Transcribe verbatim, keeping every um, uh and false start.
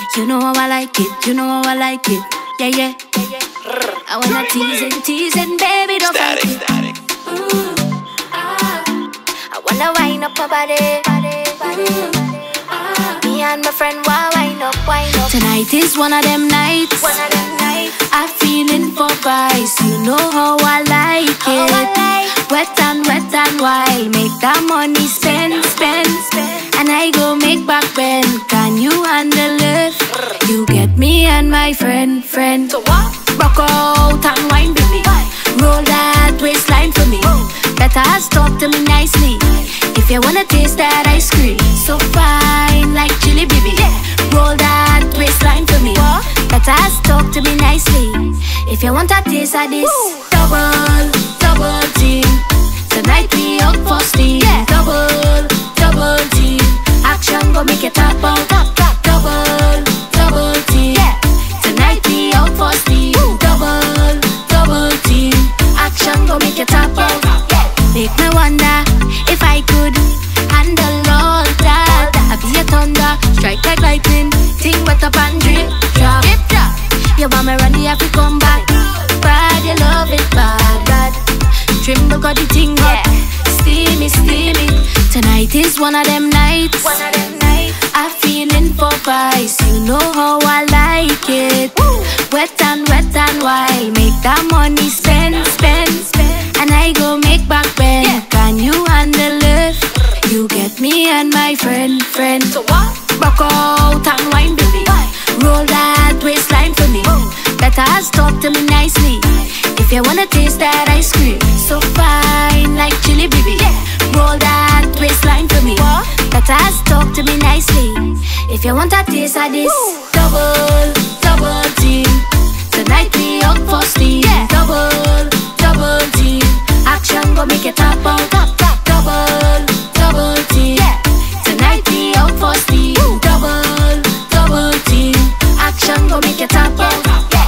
You know how I like it, you know how I like it. Yeah, yeah, yeah, yeah. I wanna tease and tease and baby, don't Stadic, fight it. Stadic. Ooh, ah. I wanna wind up my body, body, body. Ah. Me and my friend, why wind up, wind up. Tonight is one of them nights, one of them nights. I'm feeling for vibes, you know how I like how it. I like. Wet and wet and wild, make that money spend, spend, spend. And I go make back bend. Can you handle it? You get me and my friend, friend. So what? Rock out and wine, baby. Roll that waistline for me. Better talk to me nicely. If you wanna taste that ice cream, so fine like chili, baby. Roll that waistline for me. Better talk to me nicely. If you want a taste of this, double, double team. Tonight we up for steam. Double, double team. Action go make it tap out. Double, double team. Tonight we out for steam. Double, double team. Action go make it tap out. Make me wonder if I could handle all that. I be a thunder, strike like lightning. Ting wet up and drip, drop, drip, drop. You want me run, you have to come back. Bad, you love it, bad, bad. Trimble got the ting hot, steamy, steamy. Tonight is one of them nights, one of them nights. I'm feeling for vibes, you know how I like it. Woo. Wet and wet and wild, make that money spend, spend, spend. And I go make back bend. Yeah. Can you handle it? You get me and my friend, friend. So what? Rock out and wine, baby. Roll that waistline for me. Better talk to me nicely. If you wanna taste that ice cream, so fine like chili, baby. Roll that waistline for me. Better talk to me nicely. If you want a taste of this, double, double team. Tonight we up for steam. Double, double team. Action go make it tap out. Double, double team. Tonight we out for steam. Double, double team. Action go make it tap out.